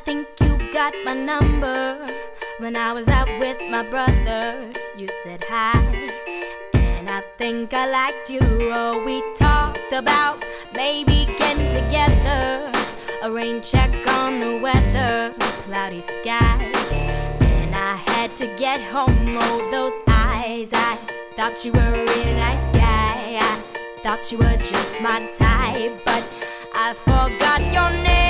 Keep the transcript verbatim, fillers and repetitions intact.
think you got my number. When I was out with my brother, you said hi, and I think I liked you. Oh, we talked about maybe getting together, a rain check on the weather, cloudy skies, and I had to get home. Oh, those eyes, I thought you were a real nice guy. I thought you were just my type, but I forgot your name.